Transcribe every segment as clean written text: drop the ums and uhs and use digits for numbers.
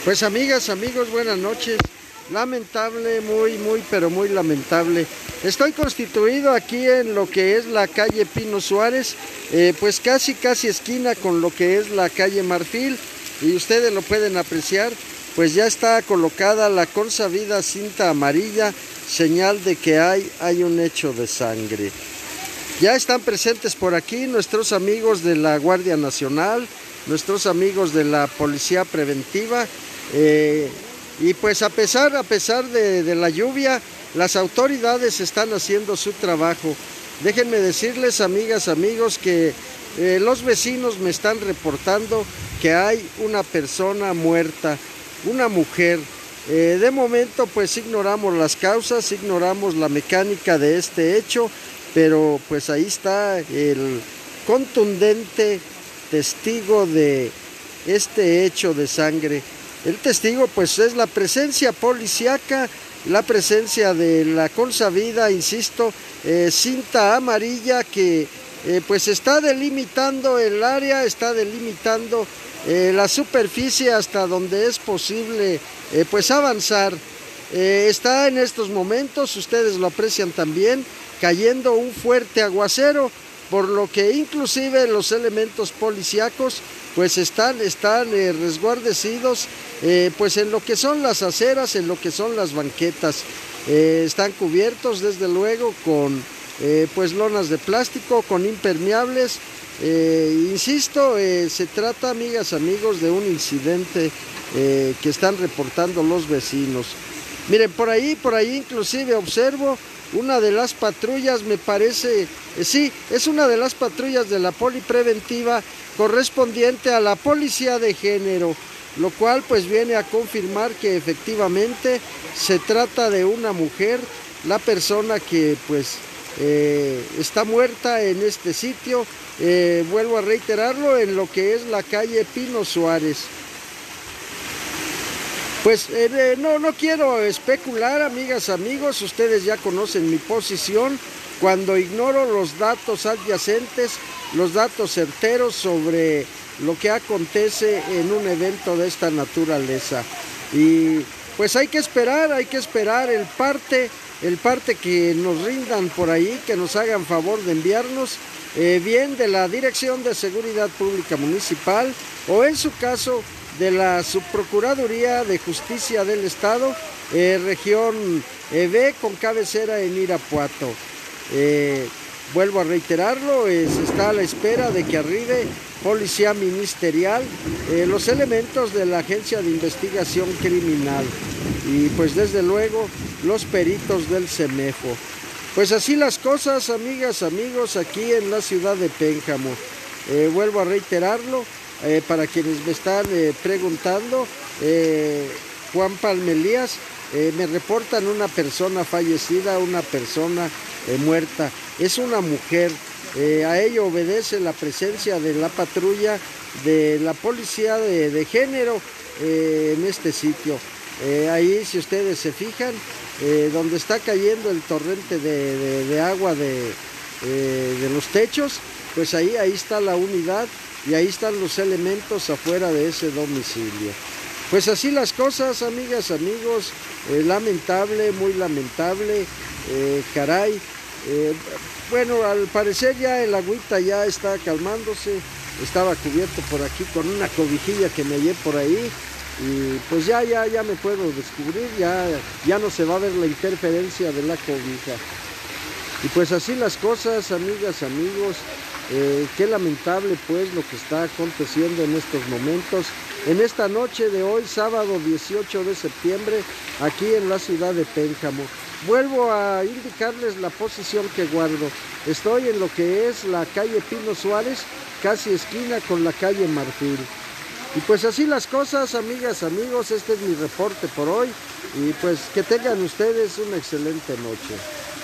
Pues amigas, amigos, buenas noches. Lamentable, pero muy lamentable. Estoy constituido aquí en lo que es la calle Pino Suárez, pues casi esquina con lo que es la calle Marfil, y ustedes lo pueden apreciar, pues ya está colocada la consabida cinta amarilla, señal de que hay un hecho de sangre. Ya están presentes por aquí nuestros amigos de la Guardia Nacional, nuestros amigos de la Policía Preventiva, y pues a pesar de la lluvia, las autoridades están haciendo su trabajo. Déjenme decirles, amigas, amigos, que los vecinos me están reportando que hay una persona muerta, una mujer. De momento pues ignoramos las causas, ignoramos la mecánica de este hecho, pero pues ahí está el contundente testigo de este hecho de sangre. El testigo pues es la presencia policíaca, la presencia de la consabida, insisto, cinta amarilla que pues está delimitando el área, está delimitando la superficie hasta donde es posible pues avanzar. Está en estos momentos, ustedes lo aprecian también, cayendo un fuerte aguacero, por lo que inclusive los elementos policíacos pues están resguardecidos pues en lo que son las aceras, en lo que son las banquetas. Están cubiertos desde luego con pues lonas de plástico, con impermeables. Insisto, se trata, amigas, amigos, de un incidente que están reportando los vecinos. Miren, por ahí inclusive observo una de las patrullas, me parece, sí, es una de las patrullas de la polipreventiva correspondiente a la policía de género, lo cual pues viene a confirmar que efectivamente se trata de una mujer, la persona que pues está muerta en este sitio, vuelvo a reiterarlo, en lo que es la calle Pino Suárez. Pues no quiero especular, amigas, amigos, ustedes ya conocen mi posición cuando ignoro los datos adyacentes, los datos certeros sobre lo que acontece en un evento de esta naturaleza. Y pues hay que esperar el parte que nos rindan por ahí, que nos hagan favor de enviarnos, bien de la Dirección de Seguridad Pública Municipal o en su caso de la Subprocuraduría de Justicia del Estado, región B, con cabecera en Irapuato. Vuelvo a reiterarlo, se está a la espera de que arribe Policía Ministerial, los elementos de la Agencia de Investigación Criminal y pues desde luego los peritos del CEMEFO. Pues así las cosas, amigas, amigos, aquí en la ciudad de Pénjamo. Vuelvo a reiterarlo, para quienes me están preguntando, Juan Palmelías, me reportan una persona fallecida, una persona muerta. Es una mujer. A ello obedece la presencia de la patrulla de la policía de género en este sitio. Ahí, si ustedes se fijan, donde está cayendo el torrente de agua de los techos, pues ahí está la unidad y ahí están los elementos afuera de ese domicilio. Pues así las cosas, amigas, amigos, lamentable, muy lamentable, caray. Bueno, al parecer ya el agüita ya está calmándose, estaba cubierto por aquí con una cobijilla que me hallé por ahí y pues ya me puedo descubrir, ya no se va a ver la interferencia de la cobija. Y pues así las cosas, amigas, amigos, qué lamentable pues lo que está aconteciendo en estos momentos, en esta noche de hoy, sábado 18 de septiembre, aquí en la ciudad de Pénjamo. Vuelvo a indicarles la posición que guardo. Estoy en lo que es la calle Pino Suárez, casi esquina con la calle Marfil. Y pues así las cosas, amigas, amigos, este es mi reporte por hoy. Y pues que tengan ustedes una excelente noche.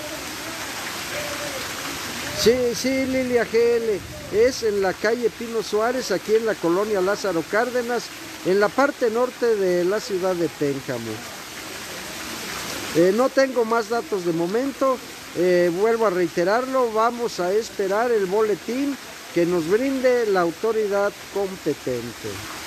Sí, Lilia GL, es en la calle Pino Suárez, aquí en la colonia Lázaro Cárdenas, en la parte norte de la ciudad de Pénjamo. No tengo más datos de momento, vuelvo a reiterarlo, vamos a esperar el boletín que nos brinde la autoridad competente.